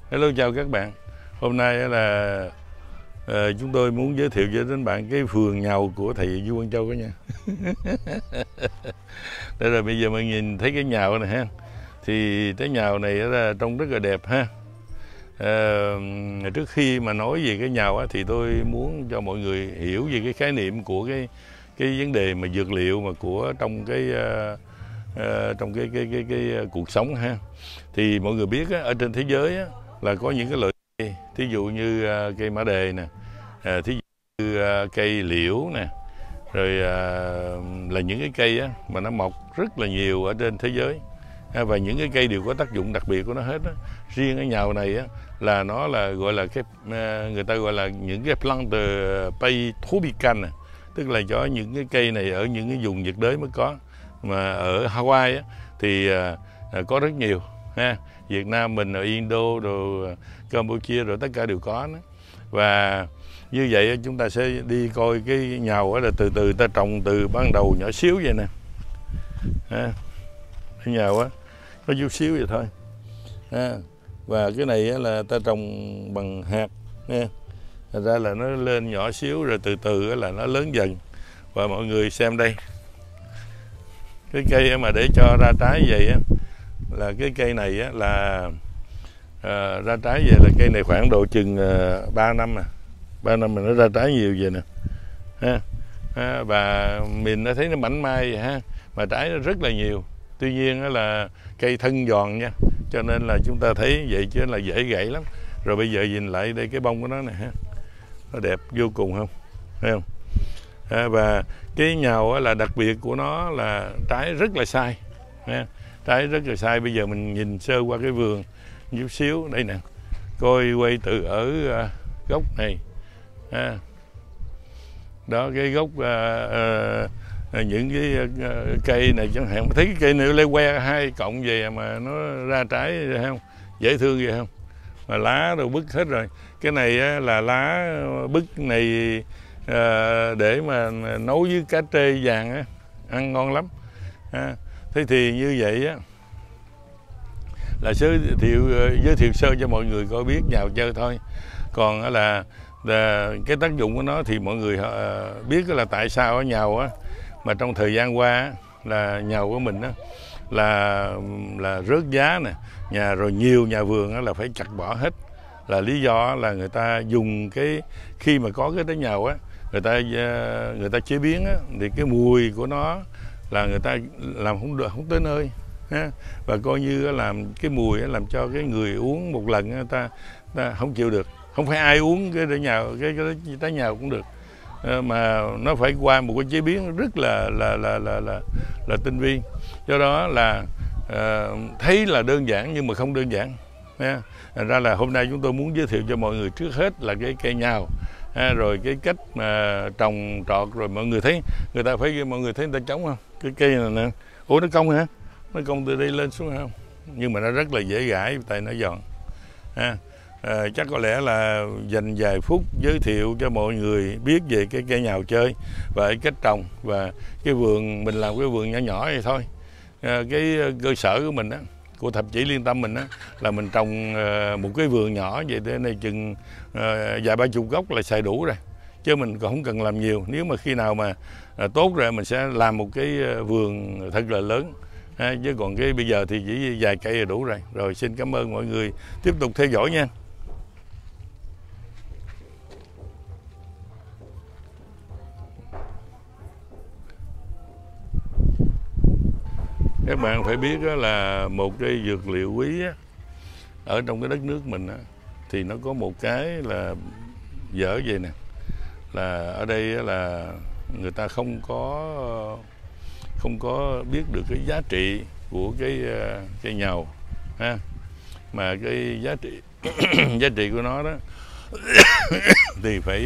Hello, chào các bạn. Hôm nay là chúng tôi muốn giới thiệu cho đến bạn cái vườn nhàu của thầy Du Quang Châu đó nha. Đây rồi, bây giờ mình nhìn thấy cái nhàu này ha. Thì cái nhàu này là trông rất là đẹp ha. Trước khi mà nói về cái nhàu thì tôi muốn cho mọi người hiểu về cái khái niệm của cái vấn đề mà dược liệu mà của trong cái cuộc sống ha. Thì mọi người biết ở trên thế giới là có những cái loại cây, thí dụ như cây mã đề nè, thí dụ như cây liễu nè, rồi là những cái cây mà nó mọc rất là nhiều ở trên thế giới, và những cái cây đều có tác dụng đặc biệt của nó hết. Riêng cái nhàu này là nó là gọi là cái người ta gọi là những cái plante pay tropical, tức là cho những cái cây này ở những cái vùng nhiệt đới mới có, mà ở Hawaii thì có rất nhiều ha. Việt Nam mình ở Indo rồi Campuchia rồi tất cả đều có đó. Và như vậy chúng ta sẽ đi coi cái nhàu là từ từ ta trồng từ ban đầu nhỏ xíu vậy nè ha. Cái nhàu nó chút xíu vậy thôi ha. Và cái này là ta trồng bằng hạt nha. Thật ra là nó lên nhỏ xíu rồi từ từ là nó lớn dần. Và mọi người xem đây, cái cây mà để cho ra trái vậy là cái cây này là ra trái vậy là cây này khoảng độ chừng 3 năm 3 năm mà nó ra trái nhiều vậy nè ha. Và mình đã thấy nó mảnh mai vậy ha, mà trái nó rất là nhiều. Tuy nhiên là cây thân giòn nha, cho nên là chúng ta thấy vậy chứ là dễ gãy lắm. Rồi bây giờ nhìn lại đây cái bông của nó nè ha, nó đẹp vô cùng không, thấy không? Và cái nhàu là đặc biệt của nó là trái rất là sai ha. Trái rất là sai. Bây giờ mình nhìn sơ qua cái vườn chút xíu đây nè, coi quay từ ở gốc này ha. Đó, cái gốc những cái cây này chẳng hạn, thấy cái cây này lê que hai cộng về mà nó ra trái thấy không, dễ thương vậy không, mà lá rồi bứt hết rồi. Cái này là lá bứt này để mà nấu với cá trê vàng ăn ngon lắm. Thế thì như vậy là giới thiệu sơ cho mọi người có biết nhàu chơi thôi. Còn là cái tác dụng của nó thì mọi người biết là tại sao nhàu mà trong thời gian qua là nhàu của mình là rớt giá nè, rồi nhiều nhà vườn là phải chặt bỏ hết. Là lý do là người ta dùng khi mà có cái trái nhàu người ta chế biến thì cái mùi của nó là người ta làm không tới nơi ha. Và coi như làm cái mùi làm cho cái người uống một lần người ta không chịu được. Không phải ai uống cái trái nhàu cũng được, mà nó phải qua một cái chế biến rất là tinh vi. Do đó là thấy là đơn giản nhưng mà không đơn giản ha. Thành ra là hôm nay chúng tôi muốn giới thiệu cho mọi người trước hết là cái cây nhàu, rồi cái cách mà trồng trọt. Rồi mọi người thấy người ta trống không, cái cây này nè, ủa nó cong hả, nó cong từ đây lên xuống không, nhưng mà nó rất là dễ gãi tại nó giòn ha. Chắc có lẽ là dành vài phút giới thiệu cho mọi người biết về cái cây nhàu chơi và cái cách trồng. Và cái vườn mình làm cái vườn nhỏ nhỏ vậy thôi. Cái cơ sở của mình của Thập Chỉ Liên Tâm mình là mình trồng một cái vườn nhỏ vậy, thế này chừng vài ba chục gốc là xài đủ rồi, chứ mình còn không cần làm nhiều. Nếu mà khi nào mà tốt rồi mình sẽ làm một cái vườn thật là lớn chứ còn bây giờ thì chỉ vài cây là đủ rồi. Rồi xin cảm ơn mọi người tiếp tục theo dõi nha. Các bạn phải biết là một cái dược liệu quý ở trong cái đất nước mình thì nó có một cái là dở vậy nè, là ở đây là người ta không có biết được cái giá trị của cái nhàu ha. Mà cái giá trị của nó đó thì phải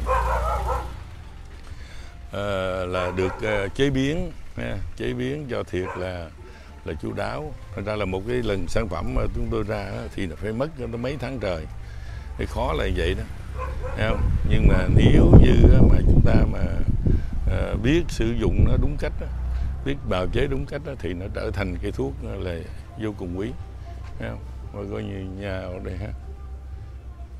là được chế biến cho thiệt là chu đáo. Thật ra là một cái lần sản phẩm mà chúng tôi ra thì nó phải mất nó mấy tháng trời, thì khó là vậy đó, thấy không? Nhưng mà nếu như mà chúng ta mà biết sử dụng nó đúng cách biết bào chế đúng cách thì nó trở thành cái thuốc là vô cùng quý, thấy không? Và coi như nhàu đây ha.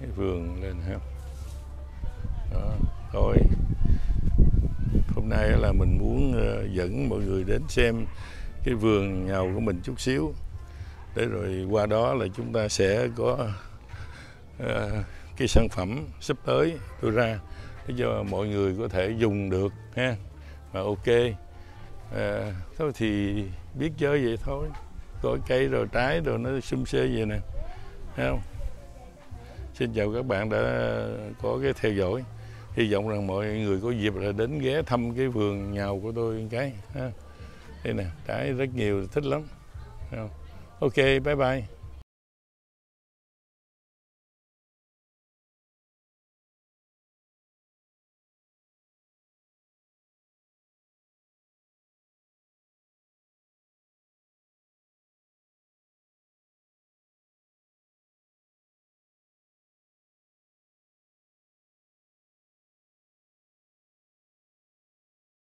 cái vườn lên ha. Đó, thôi hôm nay là mình muốn dẫn mọi người đến xem cái vườn nhàu của mình chút xíu, để rồi qua đó là chúng ta sẽ có cái sản phẩm sắp tới tôi ra để cho mọi người có thể dùng được ha. Mà ok, thôi thì biết chơi vậy thôi, có cây rồi trái rồi nó sum xê vậy nè, thấy không? Xin chào các bạn đã có cái theo dõi, hy vọng rằng mọi người có dịp là đến ghé thăm cái vườn nhàu của tôi một cái ha. Đây nè, trái rất nhiều, thích lắm. Ok, bye bye.